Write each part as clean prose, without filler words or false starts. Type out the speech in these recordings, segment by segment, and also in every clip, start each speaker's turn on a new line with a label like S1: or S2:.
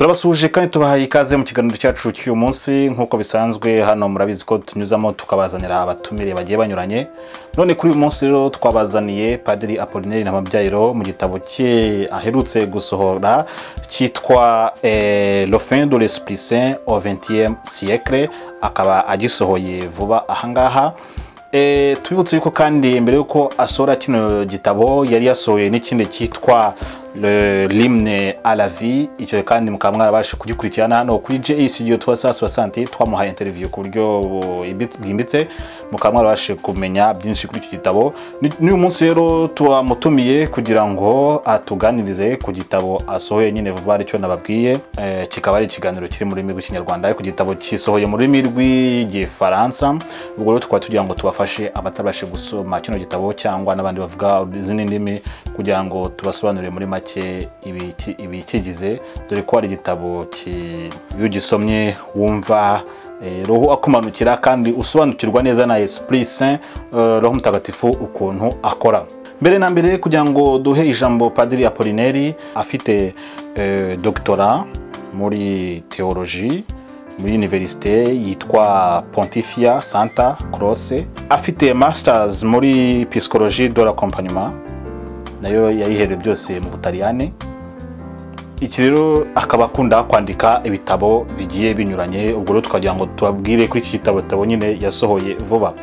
S1: turabasuje kandi tubahaye ikaze mu kiganiro cyacu cy'uyu munsi nk'uko bisanzwe hano murabizi ko tunyuzamo tukabazanira abatumire bagiye banyuranye. None kuri uyu munsi rero twabazaniye Padiri Apollinaire Ntamabyariro mu gitabo cye aherutse gusohora cyitwa Le fin de l'Esprit Saint au XXe siècle, akaba agisohoye vuba ahangaha. Tubibutse yuko kandi mbere yuko asohora kino gitabo yari yasohoye n'ikindi cyitwa l'hymne à la vie, icyo kandi mukaba mwarabashe kugikurikirana hano kuri JE Studio 360 twamuhaye interview ku buryo bwimbitse, mukaba mwarabashe kumenya byinshi kuri icyo gitabo. N'uyu munsi rero twamutumiye kugira ngo atuganirize ku gitabo asohoye nyine vuba, aricyo nababwiye. Kikaba ari ikiganiro kiri mu rurimi rw'ikinyarwanda, ariko gitabo kisohoye mu rurimi rw'igifaransa. Ubwo rero tukaba tugira ngo tubafashe abatabashe gusoma kino gitabo cyangwa n'abandi bavuga izindi ndimi, kugira ngo tubasobanurire muri make ibikigize, dore ko ari igitabo iyo gisomye wumva roho akumanukira kandi usobanukirwa neza na Esprit Saint, roho mutagatifu ukuntu akora. Mbere na mbere kugira ngo duhe ijambo Padiri Apollinaire, afite doctorat muri théologie muri université yitwa Pontifia Santa Croce, afite masters muri psychologie de l'accompagnement, nayo yayihereye byose mu Butaliyani. Iki rero akaba akunda kwandika ibitabo bigiye binyuranye. Ubwo rero tukagira ngo tubabwire kuri iki gitabo nyine yasohoye vuba.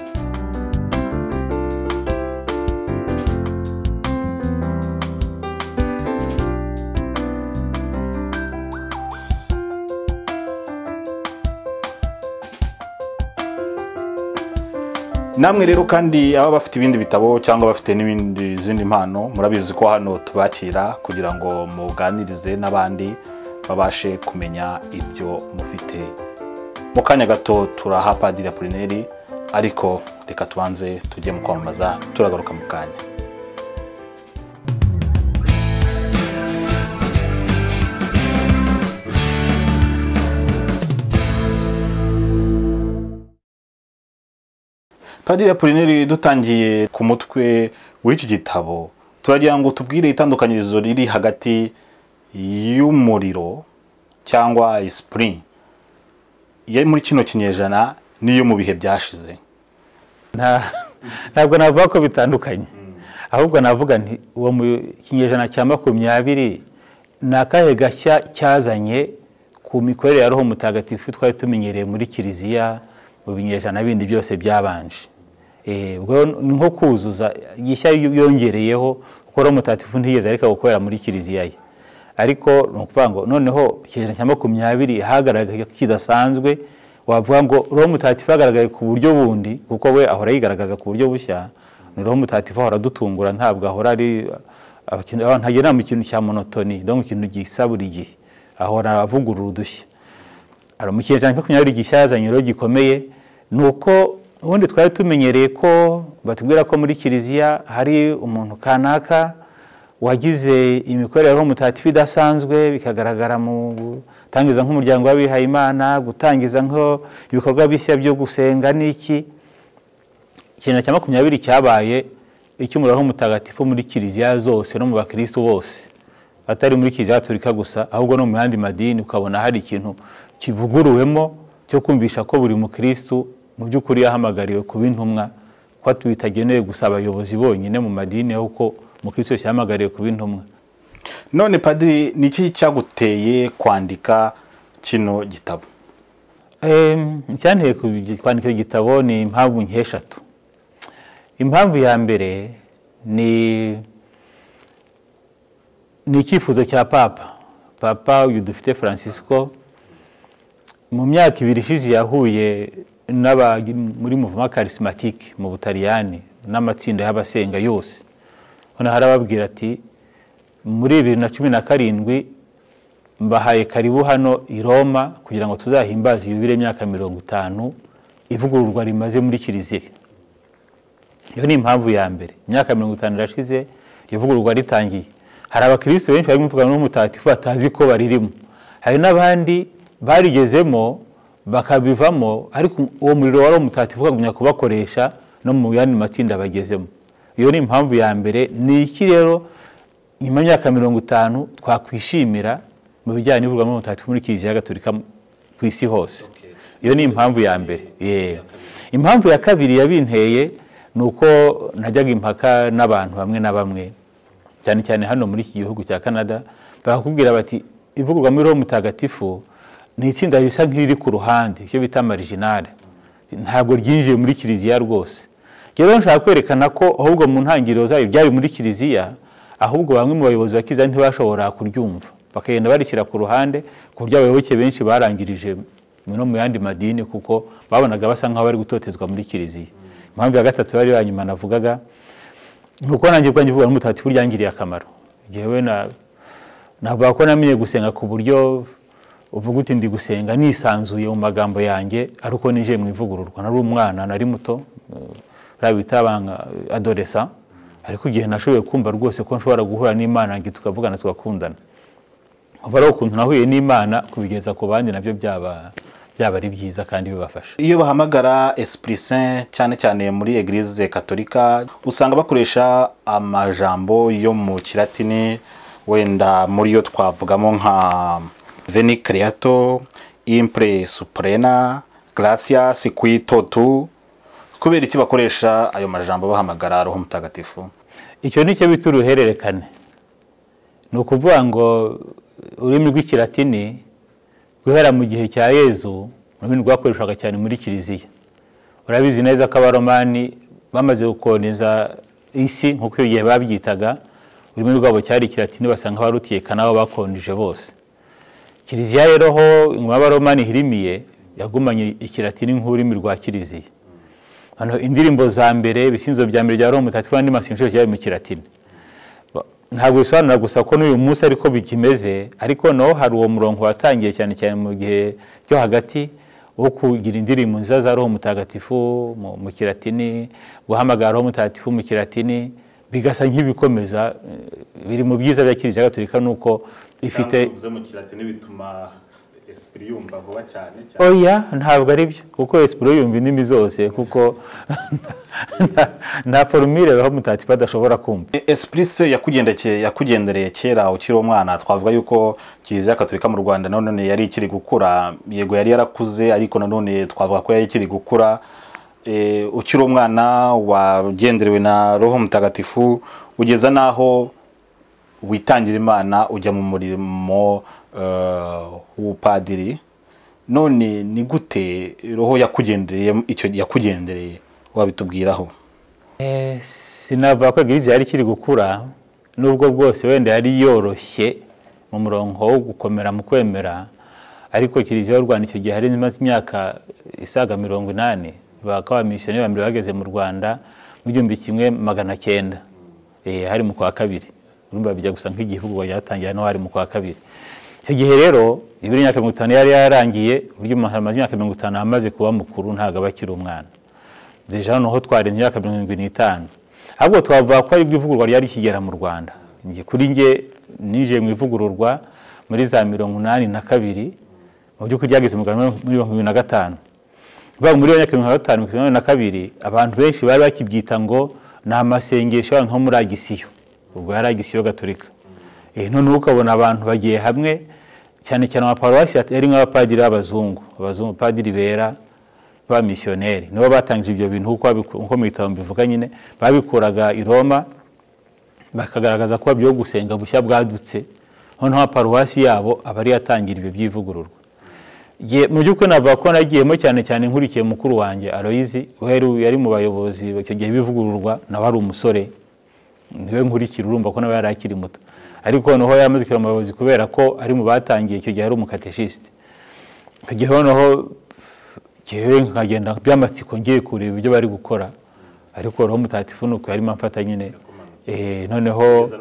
S1: Namwe rero kandi aba bafite ibindi bitabo cyangwa bafite n'ibindi zindi mpano, murabizi ko hano tubakira kugira ngo muganirize n'abandi babashe kumenya ibyo mufite. Mu kanya gato turaha Padiri Apollinaire, ariko reka tubanze tujye mu kwamamaza, turagaruka mu kanya. Padiri Apollinaire, dutangiye ku mutwe w'iki gitabo, turagira ngo tubwire itandukanyirizo riri hagati y'umuriro cyangwa esprit yari muri kino kinyejana n'iyo mu bihe byashize.
S2: Ntabwo navuga ko bitandukanye, ahubwo navuga nti uwo mu kinyejana cya 20 ni akahe gashya cyazanye ku mikorere ya roho mutagatifu twari tumenyereye muri kiliziya mu binyejana bindi byose byabanje. Ubwo ni nko kuzuza gishya yongereyeho kuko roho mutagatifu ntiyeze ariko gukorera muri kiliziya ye. Ariko no kuvuga ngo noneho kinyejana cya 20 hagaragaye kidasanzwe, wavuga ngo roho mutagatifu hagaragaye ku buryo bundi, kuko we ahora yigaragaza ku buryo bushya. Ni roho mutagatifu ahora dutungura, ntabwo ahora ari ntagera mu kintu cya monotoni, donc ikintu gisabura igihe, ahora avugurura udushya. Ari mu kinyejana cya 20 gishyazanye rero gikomeye, nuko ubundi twari tumenyereye ko batubwira ko muri kiliziya hari umuntu kanaka wagize imikorere roho mutagatifu idasanzwe, bikagaragara mu gutangiza nk'umuryango w'abihaye Imana, gutangiza nko ibikorwa bishya byo gusenga n'iki. Ikintu cya 20 cyabaye icy'umuriro roho mutagatifu muri kiliziya zose no mu bakristo bose, atari muri kiliziya Gatolika gusa, ahubwo no mu yandi madini. Ukabona hari ikintu kivuguruwemo cyo kumvisha ko buri mukristo mu by'ukuri yahamagariwe kuba intumwa, ko bitagenewe gusa abayobozi bonyine mu madini, ahubwo mukristo wese yahamagariwe kuba intumwa.
S1: None Padiri, niki cyaguteye kwandika kino gitabo?
S2: Cyanteye kwandika igitabo ni impamvu nk'eshatu. Impamvu ya mbere ni icyifuzo cya Papa uyu dufite Francisco. Mu myaka 2 ishize yahuye muri mouvement charismatique mu Butaliyani n'amatsinda y'abasenga yose. Hano harababwira ati muri 2017 mbahaye karibu hano i Roma kugira ngo tuzahimbaze yubile imyaka 50 ivugururwa rimaze muri kiliziya. Iyo ni impamvu ya mbere. Imyaka 50 irashize ivugururwa ritangiye. Hari abakristo benshi bari mu mvuga no mutagatifu batazi ko baririmo. Hari n'abandi barigezemo bakabivamo, ariko uwo muriro wari mutagatifu kagumya kubakoresha no mu yandi matsinda bagezemo. Iyo ni impamvu ya mbere. Ni iki rero nyuma y'imyaka 50 twakwishimira mu bijyanye n'ivugururwa mutagatifu muri Kiliziya Gatolika ku isi hose. Iyo ni impamvu ya mbere. Impamvu ya kabiri yabinteye ni uko najyaga impaka n'abantu bamwe na bamwe cyane cyane hano muri iki gihugu cya Canada, bakubwira bati ivugururwa muri Roho Mutagatifu ni itsinda bisa nk'iri ku ruhande, icyo bita marginale, ntabwo ryinjiye muri Kiliziya rwose. Rero nshaka kwerekana ko ahubwo mu ntangiriro zayo byari muri Kiliziya, ahubwo bamwe mu bayobozi ba Kiliziya ntibashobora kuryumva, bakagenda barishyira ku ruhande, ku buryo abayoboke benshi barangirije no mu yandi madini kuko babonaga basa nk'aho bari gutotezwa muri Kiliziya. Impamvu ya gatatu yari yanyuma navugaga nuko nanjye ubwanjye vuga n'umutagatifu ryangiriye akamaro. Jewe navuga ko namenye gusenga ku buryo uvuga uti ndi gusenga nisanzuye mu magambo yanjye, ariko nije mu ivugururwa. Nari umwana, nari muto, rabita banga adolescent, ariko igihe nashoboye kumva rwose ko nshobora guhura n'Imana ngi tukavugana tugakundana. Ubara ukuntu nahuye n'Imana kubigeza ku bandi nabyo byaba ari byiza kandi bibafasha. Iyo
S1: bahamagara Esprit Saint cyane cyane muri Eglise Katolika usanga bakoresha amajambo yo mu Kilatini, wenda muri yo twavugamo nka Veni Creator, Impre Suprema, Gratias qui totu. Kubera iki bakoresha ayo majambo bahamagara Roho Mutagatifu?
S2: Icyo ni cyo bita uruhererekane. Ni ukuvuga ngo ururimi rw'Ikilatini guhera mu gihe cya Yezu ururimi rwakoreshwaga cyane muri Kiliziya. Urabizi neza ko Abaromani bamaze gukoloniza isi nk'uko iyo gihe babyitaga, ururimi rwabo cyari Ikilatini, basanga barutiye nabo bakolonije bose. Kiliziya rero ho ingoma y'Abaromani hirimiye yagumanye Ikilatini nk'ururimi rwa Kiliziya. Hano indirimbo za mbere, ibisinzo bya mbere bya Roho Mutagatifu n'andi masengesho cyari mu Kilatini. Ntabwo bisobanura gusa ko n'uyu munsi ariko bikimeze, ariko no hari uwo murongo watangiye cyane cyane mu gihe cyo hagati wo kugira indirimbo nziza za Roho Mutagatifu mu Kilatini, guhamagara Roho Mutagatifu mu Kilatini, bigasa nk'ibikomeza biri mu byiza bya Kiliziya Gatolika nuko ifite
S1: mu Kilatini bituma Esprit yumva vuba cyane.
S2: Oya, ntabwo ari byo, kuko Esprit yumva indimi zose, kuko na formule Roho Mutagatifu adashobora kumva.
S1: Esprit se yakugendereye kera ukiri umwana, twavuga yuko Kiliziya Gatolika mu Rwanda none yari ikiri gukura, yego yari yarakuze, ariko none twavuga ko yari ikiri gukura. Ukiri umwana wagenderewe na Roho Mutagatifu ugeza naho witangira Imana, ujya mu murimo w'upadiri. None ni gute Roho yakugendereye, icyo yakugendereye wabitubwiraho?
S2: Sinavuga ko Eglise yari ikiri gukura, nubwo bwose wenda yari yoroshye mu murongo wo gukomera mu kwemera, ariko Kiliziya y'u Rwanda icyo gihe hari imyaka isaga 80, bakaba missionnaire bambere bageze mu Rwanda mu 1900, hari mu kwa kabiri. Urumva bijya gusa nk'igihugu yatangiye no hari mu kwa kabiri. Icyo gihe rero ibiri myaka 50 yari yarangiye, buryo amaze imyaka 50 amaze kuba mukuru, ntago bakiri umwana. Deja noho twarenze imyaka 75. Ahubwo twavuga ko ari bw'ivugururwa ryari kigera mu Rwanda. Kuri nge nije mu ivugururwa muri za 82, mu by'ukuri ryageze mu Rwanda muri 2005. Ba muri 2005 abantu benshi bari bakibyita ngo na masengesho nko muri Agisiyo. Ubwo yari Agisiyo Gatolika. None ukabona abantu bagiye hamwe, cyane cyane abaparuwasi yari nk'abapadiri b'abazungu, padiri bera ba missionnaire nibo batangije ibyo bintu uko mu bitabo bivuga nyine, babikuraga i Roma bakagaragaza ko byo gusenga bushya bwadutse, noneho abaparuwasi yabo abari yatangira ibyo by'ivugururwa. Mu by'ukuri navuga ko nagiyemo cyane cyane nkurikiye mukuru wanjye Aloyizi, yari mu bayobozi icyo gihe bivugururwa, nawe ari umusore, niwe nkurikira, urumva ko nawe yari akiri muto, ariko noneho yamaze kuba umuyobozi kubera ko ari mu batangiye icyo gihe ari umukatechiste. Icyo gihe noneho jewe nkagenda byamatsiko ngiye kureba ibyo bari gukora, ariko Roho Mutagatifu nuko yari mfata nyine. Noneho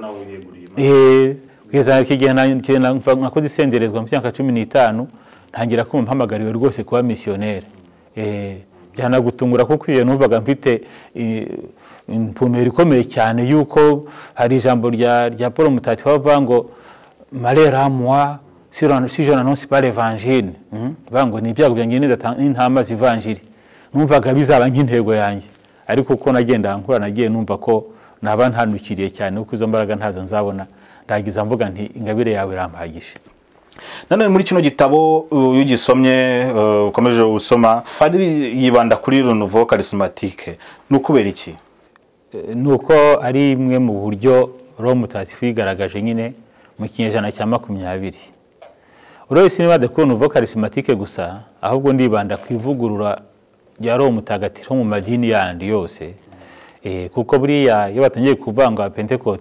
S2: kugeza igihe nakoze isenderezwa mu myaka 15, ntangira kumva mpamagariwe rwose kuba missionnaire. Byanagutungura kuko iyo numvaga mfite impumero ikomeye cyane yuko hari ijambo rya Paul Mutagatifu avuga ngo malheur à moi si je n'annonce pas l'évangile, bango ni ibyago byanjye n'intama z'ivangile. Numvaga bizaba nk'intego yanjye, ariko uko nagenda nkura nagiye numva ko naba ntanukiriye cyane, uko izo mbaraga ntazo nzabona, ndagiza mvuga nti ingabire yawe irampagisha.
S1: Nanone muri kino gitabo iyo ugisomye ukomeje usoma Padiri yibanda kuri renouveau charismatique n'ukubera iki?
S2: Nuko ari imwe mu buryo Roho Mutagatifu yigaragaje nyine mu kinyejana cya 20. Uretse niba adakora renouveau charismatique gusa, ahubwo ndibanda ku ivugurura rya Roho Mutagatifu mu madini yandi yose. Kuko buriya iyo batangiye kuvanga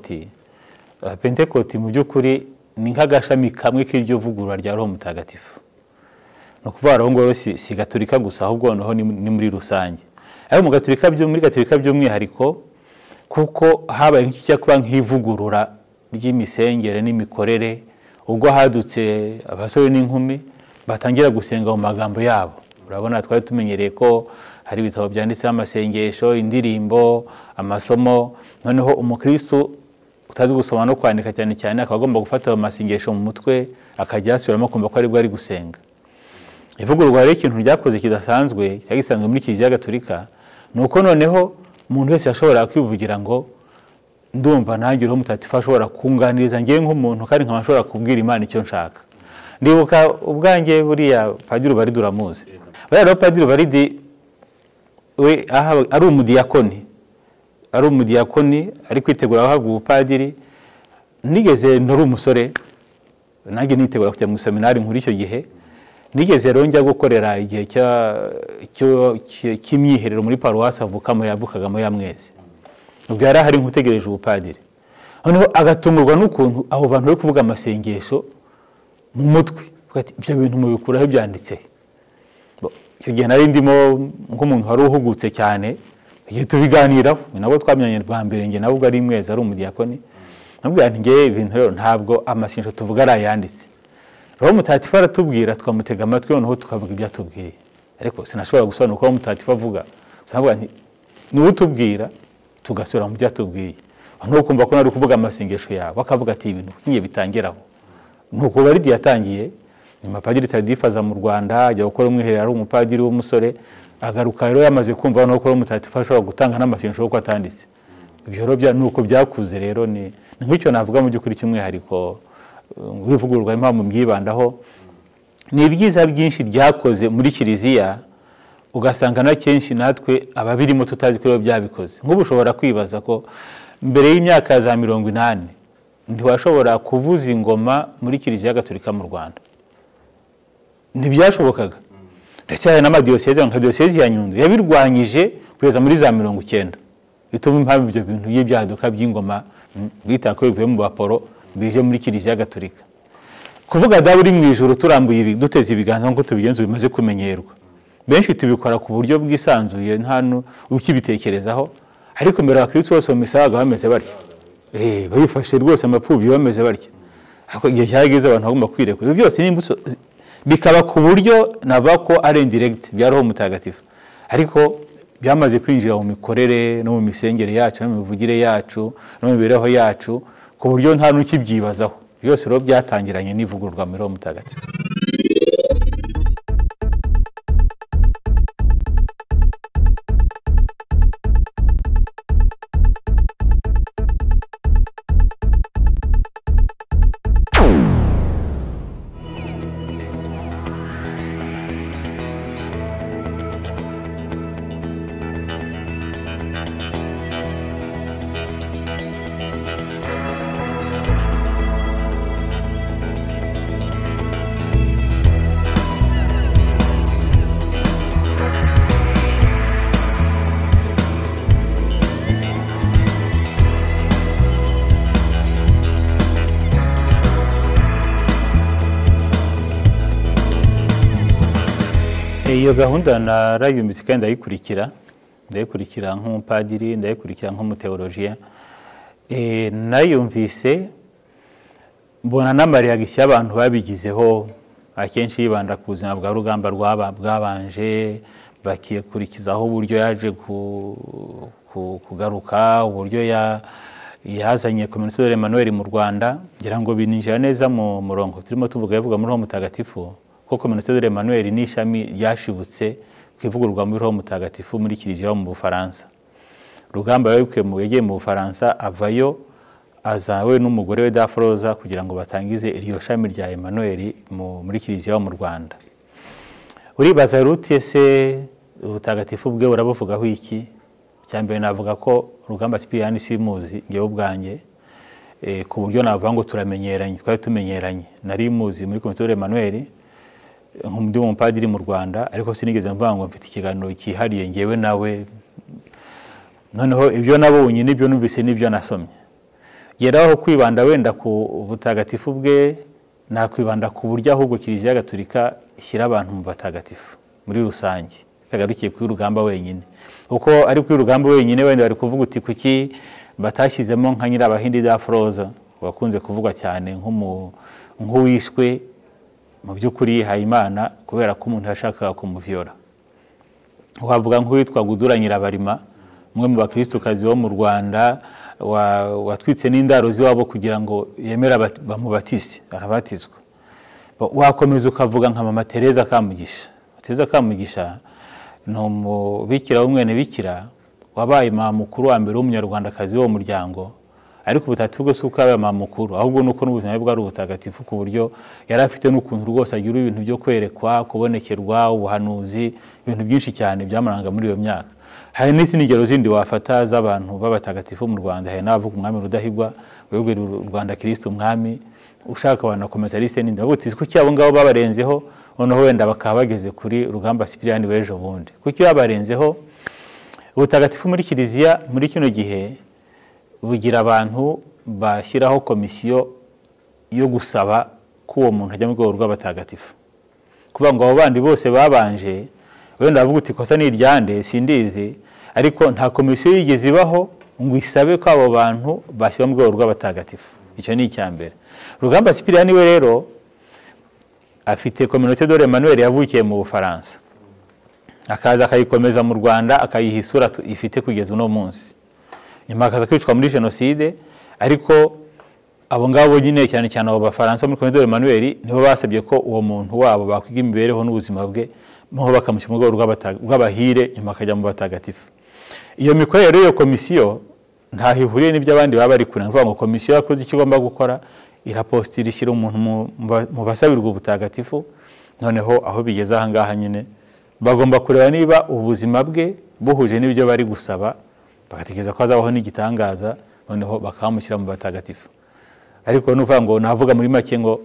S2: Pentecote mu by'ukuri ni nk'agashami kamwe k'iryo vugurura rya Roho Mutagatifu. No kuvuga ngo si Gatolika gusa, ahubwo noho ni muri rusange. Ayo mu Gatolika muri Gatolika by'umwihariko kuko habaye nk'icyo kuba nk'ivugurura ry'imisengere n'imikorere, ubwo hadutse abasore n'inkumi batangira gusenga mu magambo yabo. Urabona twari tumenyereye ko hari ibitabo byanditseho amasengesho, indirimbo, amasomo, noneho umukristo utazi gusoma no kwandika cyane cyane akagomba gufata amasengesho mu mutwe akajya asubiramo kumva ko ari bwo ari gusenga. Ivugururwa rero ikintu ryakoze kidasanzwe cyagisanzwe muri Kiliziya Gatolika, nuko noneho umuntu wese ashobora kwivugira ngo ndumva nanjye Roho Mutagatifu ashobora kunganiriza ngiye nk'umuntu kandi nkabashobora kubwira Imana icyo nshaka. Ndibuka ubwanjye buriya Padiri Ubaridi uramuzi. Buriya Padiri Ubaridi we ari umudiyakoni. Ari umudiyakoni ari kwitegura guhabwa ubupadiri. Nigeze ntari umusore nanjye nitegura kujya mu seminari nkuru icyo gihe. Nigeze rero njya gukorera igihe cy'imyiherero muri paruwasi yavukagamo ya Mwezi. Ubwo yari hari nkutegereje ubupadiri. Noneho agatungurwa n'ukuntu abo bantu bari kuvuga amasengesho mu mutwe. Ibyo bintu mubikuraho byanditse. Icyo gihe nari ndimo nk'umuntu wari uhugutse cyane, igihe tubiganiraho nabo twamyanye bwa mbere nge nabwo ari Mwezi ari umudiyakoni. Nabwo ngiye ibintu rero ntabwo amasengesho tuvuga ari ayanditse. Roho Mutagatifu aratubwira twamutega amatwi noneho tukavuga ibyo atubwiye. Ariko sinashobora gusobanura uko Roho Mutagatifu avuga. Usanga ni utubwira tugasubira mu byo atubwiye. Nuko kumva ko nari kuvuga amasengesho yawe akavuga ati ibintu kinye bitangiraho. Nuko Ubaridi yatangiye nyuma Padiri Tadifa aza mu Rwanda ajya gukora umwiherero ari umupadiri w'umusore, agaruka rero yamaze kumva no ko Roho Mutagatifu ashobora gutanga n'amasengesho uko atanditse. Ibyo rero nuko byakuze rero ni nk'icyo navuga mu by'ukuri cy'umwihariko wivugururwa impamvu mbyibandaho. Ni ibyiza byinshi byakoze muri Kiliziya, ugasanga na kenshi natwe ababirimo tutazi ko byabikoze. Nk'ubu ushobora kwibaza ko mbere y'imyaka za 80 ntiwashobora kuvuza ingoma muri Kiliziya Gatolika mu Rwanda. Ntibyashobokaga. Ndetse hari n'amadiyoseze nka diyoseze ya Nyundo yabirwanyije kugeza muri za 90. Ituma impamvu ibyo bintu y'ibyaduka by'ingoma bita ko bivuye mu baporo bije muri Kiliziya Gatolika. Kuvuga daburi mu ijuru turambuye duteze ibiganza ngo tubigenze bimaze kumenyerwa. Benshi tubikora ku buryo bwisanzuye ntano ukibitekerezaho, ariko mbere abakristo bose mu misaga bameze barya. Bayifashe rwose amapfubyi bameze barya. Ako igihe cyageze abantu bagomba kwirekura. Byose n'imbuso bikaba ku buryo nabako ari indirect bya Roho Mutagatifu. Ariko byamaze kwinjira mu mikorere no mu misengere yacu no mu mivugire yacu no mu mibereho yacu ku buryo nta n'ukibyibazaho. Byose rero byatangiranye n'ivugururwa muri Roho Mutagatifu. Iyo gahunda narayumvise kandi ndayikurikira nk'umupadiri, ndayikurikira nk'umuteolojiya. Nayumvise mbona n'amariyagisi y'abantu babigizeho akenshi yibanda ku buzima bwa rugamba bwabanje, bakikurikizaho uburyo yaje kugaruka, uburyo yazanye Communauté de l'Emmanuel mu Rwanda. Ngira ngo bininjira neza mu murongo turimo tuvuga yavuga muri Roho Mutagatifu ko Communauté de l'Emmanuel ni ishami ryashibutse kwivugururwa muri Roho Mutagatifu muri Kiliziya mu Bufaransa. Rugamba yagiye mu Bufaransa avayo aza we n'umugore we Dafroza kugira ngo batangize iryo shami rya Emmanuel muri kiliziya yo mu Rwanda. Uribaza ruti ese ubutagatifu bwe burabuvugaho iki? Cyambere navuga ko Rugamba Cyprien simuzi ngewe ubwanjye, ku buryo navuga ngo turamenyeranye, twari tumenyeranye. Nari muzi muri Komite Emmanuel nk'umundi w'umupadiri mu Rwanda, ariko sinigeze mvuga ngo mfite ikiganiro cyihariye ngewe nawe. Noneho ibyo nabonye n'ibyo numvise n'ibyo nasomye. Geraho kwibanda wenda ku butagatifu bwe, nakwibanda ku buryo ahubwo Kiliziya Gatolika ishyira abantu mu batagatifu muri rusange, tagarukiye kuri Rugamba wenyine. Uko ari kuri Rugamba wenyine wenda bari kuvuga uti kuki batashyizemo nka Nyirabahindi Dafroza wakunze kuvugwa cyane nk'uwishwe mu by'ukuri Hayimana kubera ko umuntu yashakaga kumuviyora. Wavuga nk'uwitwa Gudura Nyirabarima, umwe mu bakristokazi bo mu Rwanda watwitse n'indaro ziwabo kugira ngo yemera bamubatize, arabatizwa. Wakomeza ukavuga nka Mama Teresa Kamugisha. Teresa Kamugisha ni umubikira w'umwene bikira wabaye mama mukuru wa mbere w'umunyarwandakazi wo muryango, ariko ubutagatifu bwo suko yabaye mama mukuru, ahubwo nuko n'ubuzima bwe ari ubutagatifu ku buryo yari afite n'ukuntu rwose agira ibintu byo kwerekwa, kubonekerwa, ubuhanuzi, ibintu byinshi cyane byamuranga muri iyo myaka. Hari n'izindi ngero zindi wafata z'abantu b'abatagatifu mu Rwanda. Hari n'abavuga umwami Rudahigwa wegwera u Rwanda Kristo umwami, ushaka wanakomeza liste n'indi. Bavuga ko cyabo ngabo babarenzeho, noneho wenda bakaba bageze kuri Rugamba Cyprien w'ejo bundi. Kuki yabarenzeho? Ubutagatifu muri Kiliziya muri kino gihe bugira abantu bashyiraho komisiyo yo gusaba ko uwo muntu ajya mu rwego rw'abatagatifu. Kuvuga ngo abo bandi bose babanje, wenda bavuga uti kosa ni iryande sindizi, ariko nta komisiyo yigeze ibaho ngo isabe ko abo bantu bashyira mu rwego rw'abatagatifu. Icyo ni icyambere. Rugamba Cyprien we rero afite Communauté de Emmanuel yavukiye mu Bufaransa, akaza akayikomeza mu Rwanda, akayiha isura ifite kugeza uno munsi. Nyuma akaza kwicwa muri Jenoside, ariko abo ngabo nyine cyane cyane abo Bafaransa muri Communauté de Emmanuel nibo basabye ko uwo muntu wabo bakwiga imibereho n'ubuzima bwe, noneho bakamushyira mu rwego rw'abahire, nyuma akajya mu batagatifu. Iyo mikorere y'iyo komisiyo ntaho ihuriye n'ibyo abandi baba bari kure. Mvuga ngo komisiyo yakoze icyo igomba gukora, irapostira ishyira umuntu mu basabirwa ubutagatifu, noneho aho bigeze aha ngaha nyine bagomba kureba niba ubuzima bwe buhuje n'ibyo bari gusaba, bagatekereza ko hazabaho n'igitangaza, noneho bakamushyira mu batagatifu. Ariko nuvuga ngo navuga muri make ngo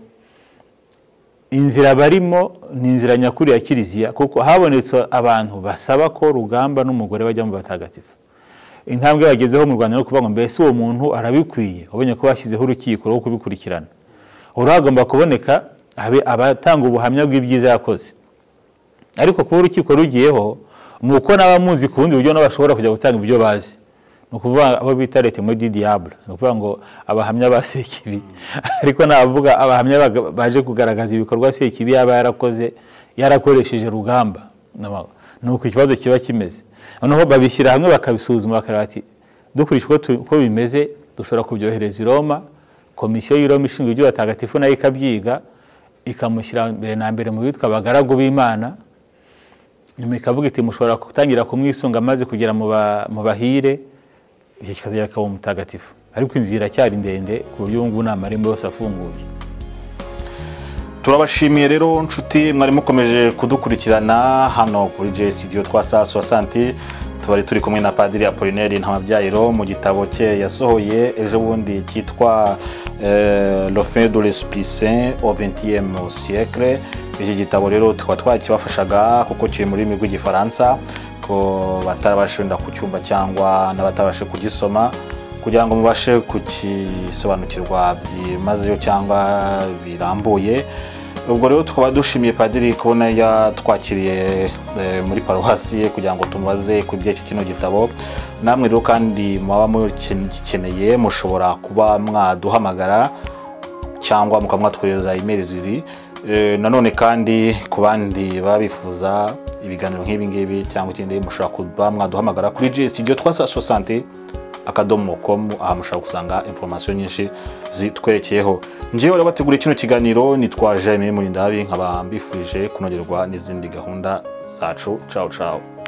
S2: inzira barimo ni inzira nyakuri ya Kiliziya, kuko habonetse abantu basaba ko Rugamba n'umugore bajya mu batagatifu. Intambwe bagezeho mu Rwanda no kuvuga ngo mbese uwo muntu arabikwiye, ubonye ko bashyizeho urukiko rwo kubikurikirana. Uragomba kuboneka abatanga ubuhamya bw'ibyiza yakoze. Ariko kuba urukiko rugiyeho nuko n'abamuzi ku bundi buryo n'abashobora kujya gutanga ibyo bazi. Nukuvuga abo bita lete muri diable, nukuvuga ngo abahamya ba Sekibi. Ariko navuga abahamya baje kugaragaza ibikorwa Sekibi yaba yarakoze, yarakoresheje Rugamba. Nuko ikibazo kiba kimeze. Noneho babishyira hamwe bakabisuzuma bakareba ati dukurikije ko bimeze dushobora kubyohereza i Roma, komisiyo y'i Roma ishinzwe iby'abatagatifu nayo ikabyiga, ikamushyira mbere na mbere mu bitwa abagaragu b'Imana, nyuma ikavuga iti mushobora gutangira kumwisunga maze kugera mu bahire, igihe kikazajya akaba umutagatifu. Ariko inzira cyari ndende ku buryo ngubu n'amarembo yose afunguye.
S1: Turabashimiye rero nshuti mwari mukomeje kudukurikirana hano kuri JSTV Twasa 60. Tubari turi kumwe na Padiri Apollinaire Ntababyayiro mu gitabo cye yasohoye ejo bundi cyitwa Le fin de l'Esprit Saint au XXe siècle. Iki gitabo rero tukaba twakibafashaga kuko kiri muri rurimi rw'Igifaransa, ko batarabashe wenda kucyumva cyangwa n'abatabashe kugisoma, kugira ngo mubashe kukisobanukirwa byimazeyo cyangwa birambuye. Ubwo rero tukaba dushimiye Padiri kubona yatwakiriye muri paruwasi ye kugira ngo tumubaze ku by'iki kino gitabo. Namwe rero kandi mwaba mukeneye mushobora kuba mwaduhamagara cyangwa mukamwatwohereza email ziri. Nanone kandi ku bandi babifuza ibiganiro nk'ibi ngibi cyangwa ikindi mushobora kuba mwaduhamagara kuri JSTV Twasa 60 akadomo.com, aha mushobora gusanga information nyinshi zitwerekeyeho. Ngiye rero bategura kino kiganiro nitwa Jaime Murindabi, nkaba mbifurije kunogerwa n'izindi gahunda zacu. Ciao ciao.